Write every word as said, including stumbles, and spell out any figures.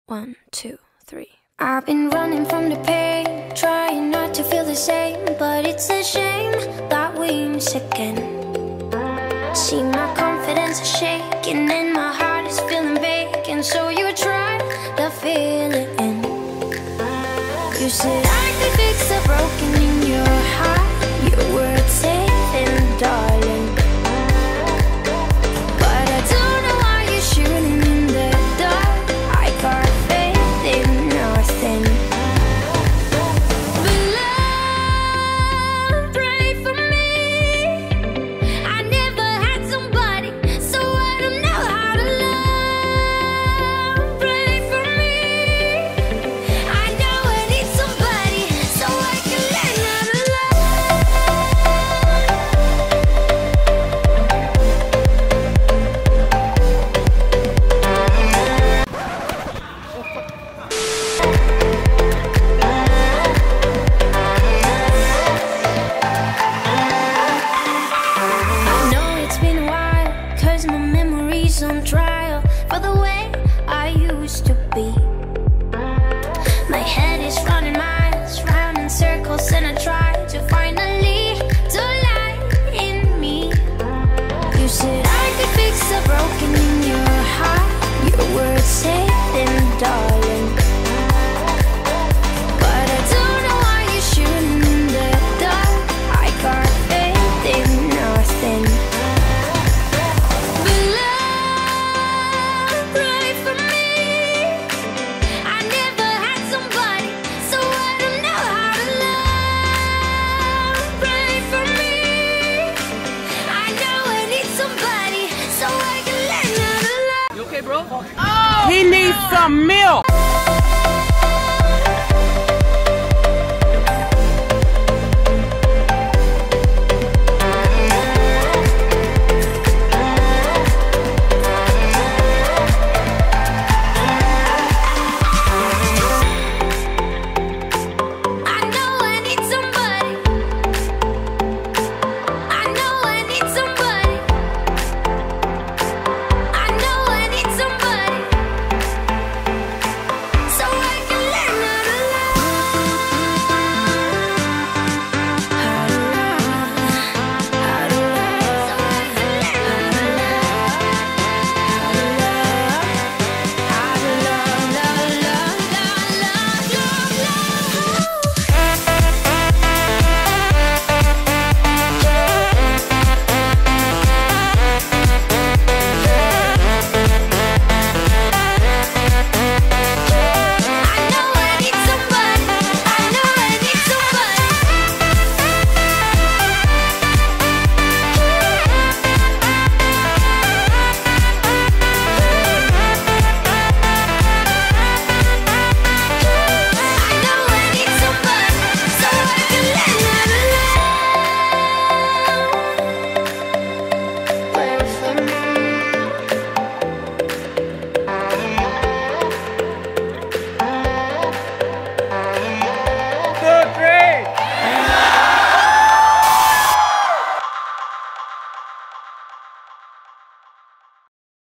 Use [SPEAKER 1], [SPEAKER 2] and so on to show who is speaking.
[SPEAKER 1] One, two, three. I've been running from the pain, trying not to feel the same, but it's a shame that we miss again. See, my confidence is shaking and my heart is feeling vacant, so you try to fill it in. You said I could fix the broken in your heart. Your words saving, darling, but I don't know why you're shooting in the dark. I got faith in nothing, but love, pray for me. I never had somebody, so I don't know how to love. Pray for me. I know I need somebody, so I can learn how to I know it's been a while, cause my memory's on trial for the way I used to be. My head is running miles, round in circles, and I try to find a lead to light in me. You said I could fix the broken in your heart. Your words saving, darling, but I don't know why you're shooting in the dark. I got faith in nothing, but love, pray for me. I never had somebody, so I don't know how to love. Pray for me. I know I need somebody, so I can learn how to love.
[SPEAKER 2] You okay, bro? Oh,
[SPEAKER 3] He needs some milk.